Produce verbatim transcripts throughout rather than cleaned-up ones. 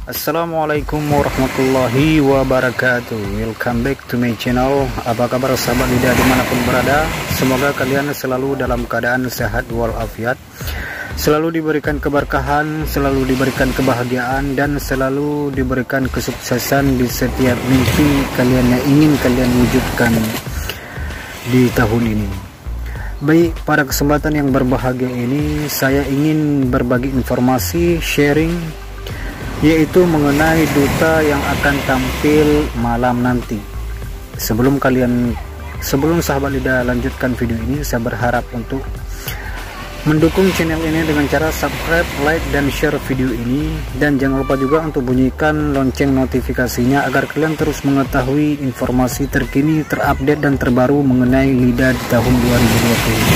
Assalamualaikum warahmatullahi wabarakatuh. Welcome back to my channel. Apa kabar sahabat lidah dimanapun berada? Semoga kalian selalu dalam keadaan sehat walafiat, selalu diberikan keberkahan, selalu diberikan kebahagiaan, dan selalu diberikan kesuksesan di setiap mimpi kalian yang ingin kalian wujudkan di tahun ini. Baik, pada kesempatan yang berbahagia ini saya ingin berbagi informasi sharing, yaitu mengenai duta yang akan tampil malam nanti. Sebelum kalian sebelum sahabat lidah lanjutkan video ini, saya berharap untuk mendukung channel ini dengan cara subscribe, like, dan share video ini, dan jangan lupa juga untuk bunyikan lonceng notifikasinya agar kalian terus mengetahui informasi terkini, terupdate, dan terbaru mengenai lidah di tahun dua ribu dua puluh.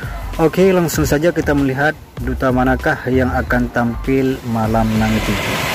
Oke, langsung saja kita melihat duta manakah yang akan tampil malam nanti.